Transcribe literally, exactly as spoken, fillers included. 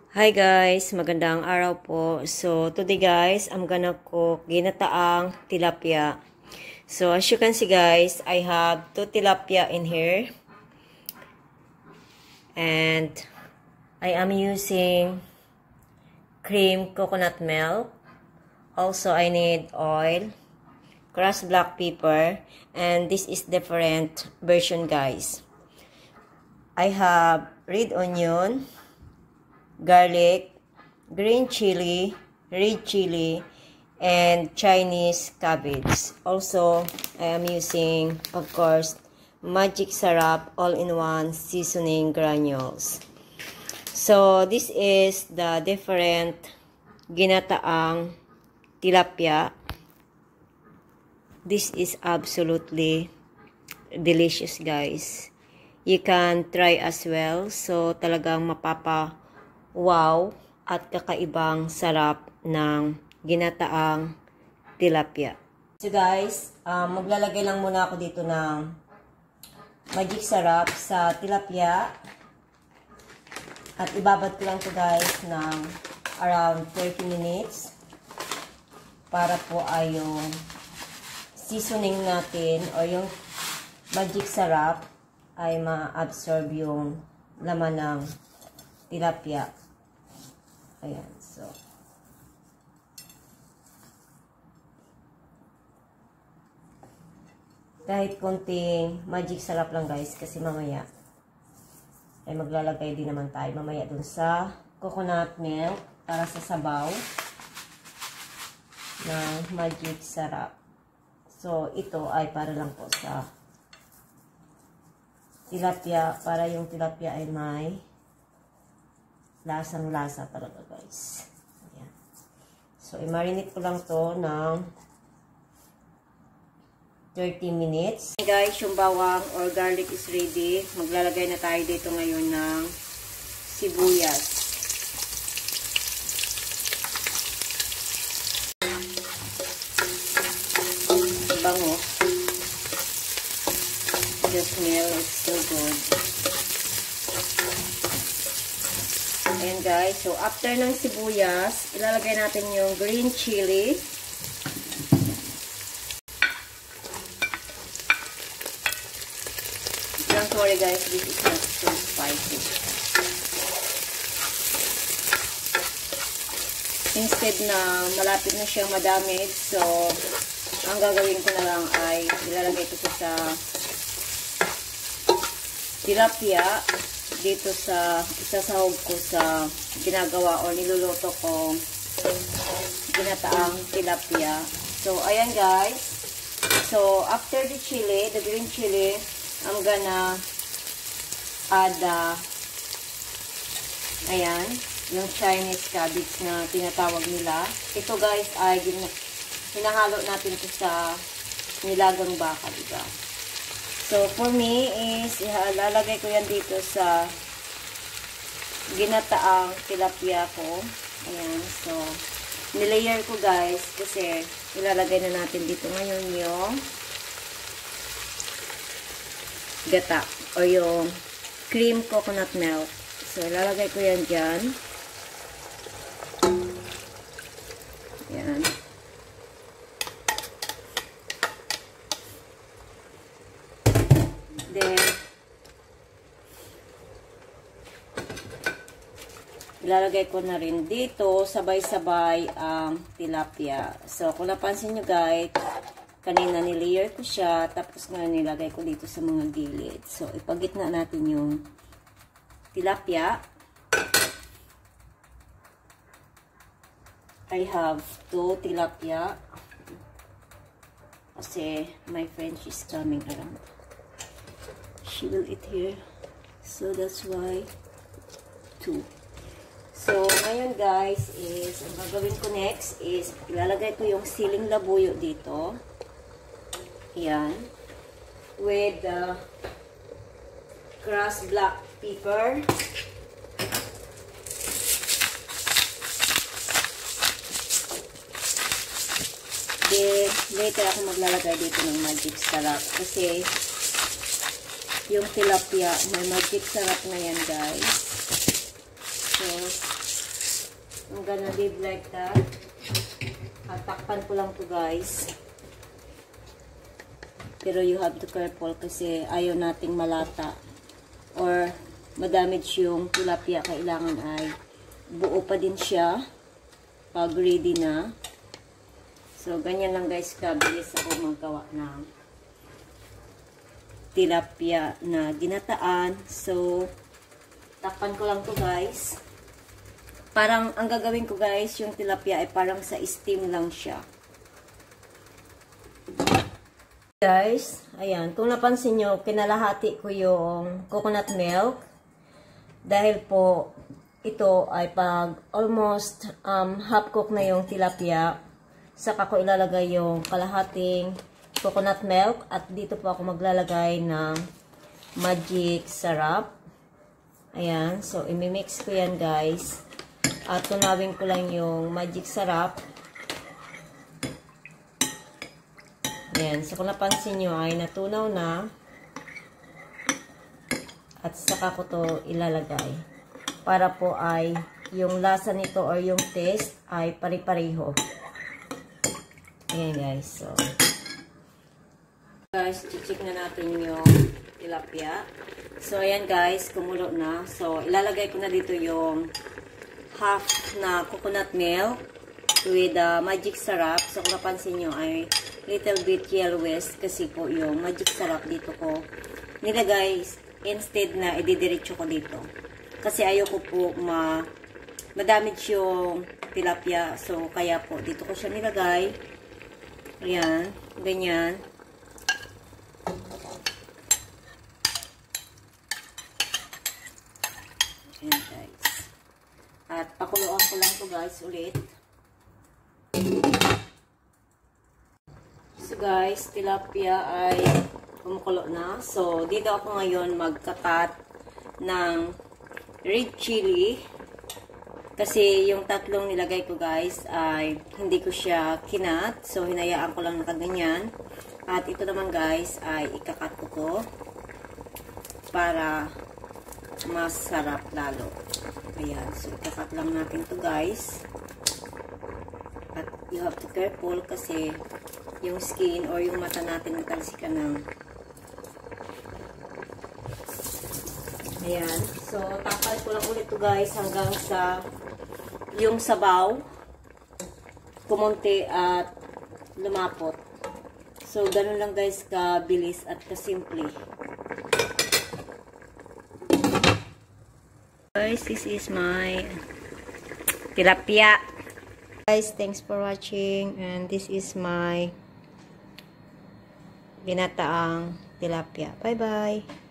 Hi guys, magandang araw po. So today guys, I'm gonna cook ginataang tilapia. So as you can see guys, I have two tilapia in here. And I am using cream coconut milk. Also I need oil, crushed black pepper, and this is different version guys. I have red onion, garlic, green chili, red chili, and Chinese cabbage. Also, I am using, of course, magic syrup all-in-one seasoning granules. So, this is the different ginataang tilapia. This is absolutely delicious, guys. You can try as well. So, talagang mapapa wow at kakaibang sarap ng ginataang tilapia. So guys, um, maglalagay lang muna ako dito ng magic syrup sa tilapia. At ibabad ko lang to guys ng around thirty minutes para po ay yung seasoning natin o yung magic syrup ay ma-absorb yung laman ng tilapia. Ayan, so. Kahit konting magic syrup lang guys, kasi mamaya ay maglalagay din naman tayo mamaya dun sa coconut milk para sa sabaw ng magic syrup. So, ito ay para lang po sa tilapia, para yung tilapia ay may lasang-lasa talaga guys. Ayan. So, i-marinate ko lang to ng thirty minutes. Okay guys, yung bawang or garlic is ready. Maglalagay na tayo dito ngayon ng sibuyas. Bango. The smell is so good. Ayan guys, so after ng sibuyas, ilalagay natin yung green chili. Don't worry guys, this is not so spicy. Instead na malapit na siyang madamage, so ang gagawin ko na lang ay ilalagay ito sa tilapia dito sa isasahog ko sa ginagawa o niluluto ko ginataang tilapia. So, ayan guys. So, after the chili, the green chili, I'm gonna add uh, ayan, yung Chinese cabbage na tinatawag nila. Ito guys ay hinahalo natin ito sa nilagang baka, diba? So, for me is, ilalagay ko yan dito sa ginataang tilapia ko. Ayan. So, nilayer ko guys kasi ilalagay na natin dito ngayon yung gata o yung cream coconut milk. So, ilalagay ko yan dyan. Ayan. Then, ilalagay ko na rin dito, sabay-sabay ang tilapia. So, kung napansin nyo guys, kanina nilayer ko siya, tapos ngayon nilagay ko dito sa mga gilid. So, ipagitna natin yung tilapia. I have two tilapia. Kasi, my friend, she's coming around. She will eat here. So, that's why two. So, ngayon guys, is, ang gagawin ko next is, ilalagay ko yung siling labuyo dito. Ayan. With the uh, crushed black pepper. Then, later ako maglalagay dito ng magic syrup. Kasi, yung tilapia, may magic syrup na yan guys. So, I'm gonna leave like that. At takpan ko lang to guys. Pero you have to careful kasi ayaw nating malata or madamage yung tilapia. Kailangan ay buo pa din siya pag ready na. So, ganyan lang guys, kabilis ako magawa ng tilapia na ginataan. So, takpan ko lang to guys. Parang, ang gagawin ko guys, yung tilapia ay parang sa steam lang siya. Guys, ayan, kung napansin nyo, kinalahati ko yung coconut milk. Dahil po, ito ay pag almost um, half cook na yung tilapia, saka ko ilalagay yung kalahating coconut milk. At dito po ako maglalagay ng magic syrup. Ayan, so imimix ko yan guys. At tunawin ko lang yung magic syrup. Ayan, so kung napansin nyo ay natunaw na. At saka ko to ilalagay. Para po ay yung lasa nito or yung taste ay pare-pareho. Ayan guys, so. Guys, check na natin yung tilapia. So ayan guys, kumulo na. So ilalagay ko na dito yung half na coconut milk with the magic syrup. So kung napansin nyo ay little bit yellowish kasi po yung magic syrup dito ko nilagay instead na ididiretso ko dito. Kasi ayoko po ma madamage yung tilapia. So kaya po dito ko siya nilagay. Ayan, ganyan. Ayan guys. At pakuluan ko lang to guys ulit. So guys, tilapia ay kumukulo na. So dito ako ngayon magkakat ng red chili. Kasi yung tatlong nilagay ko guys ay hindi ko siya kinat. So hinayaan ko lang nakaganyan. At ito naman guys ay ikakat ko to para masarap lalo. Ayan. So ikakat lang natin to guys. At you have to careful kasi yung skin or yung mata natin natalsikan ng. Ayan. So, takal ko lang ulit to guys hanggang sa yung sabaw kumunti at lumapot. So, ganun lang guys kabilis at kasimple. Guys, this is my tilapia. Guys, thanks for watching and this is my binataang tilapia. Bye bye.